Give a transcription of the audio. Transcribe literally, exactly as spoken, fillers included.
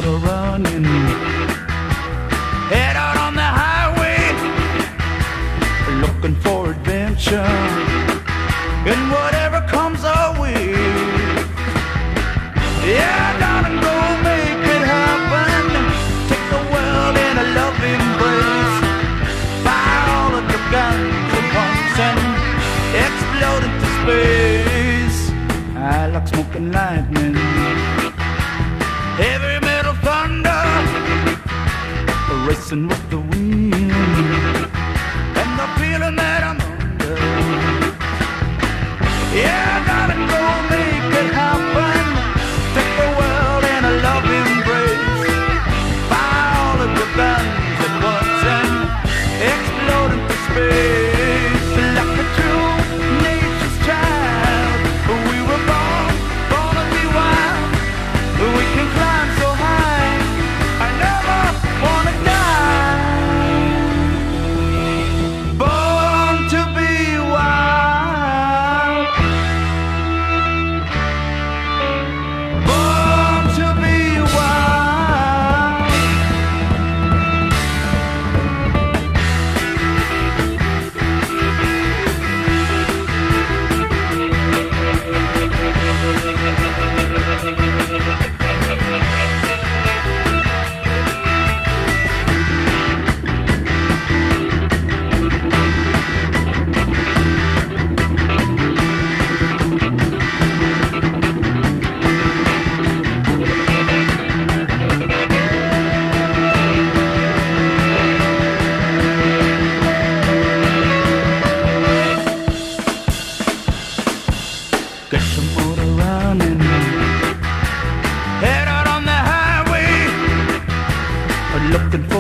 motor running, head out on the highway, looking for adventure, and whatever comes our way. Yeah, darling, go make it happen. Take the world in a loving embrace. Fire all of your guns at once and explode into space. I like smoking lightning, heavy metal thunder, racing with the wind, and the feeling that I'm under. Yeah, darling, go make it happen. Take the world in a loving embrace. Fire all of your guns at once and explode into space. Like a true nature's child, we were born, born to be wild. We can climb so high, I never wanna die. Born to be wild, born to be wild. Get some motor running, head out on the highway, looking for